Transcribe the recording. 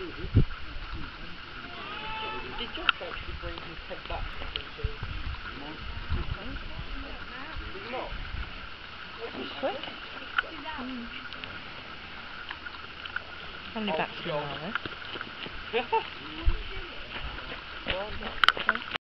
Did Josh actually bring his head back? Did he not? Quick. How many batsmen are there?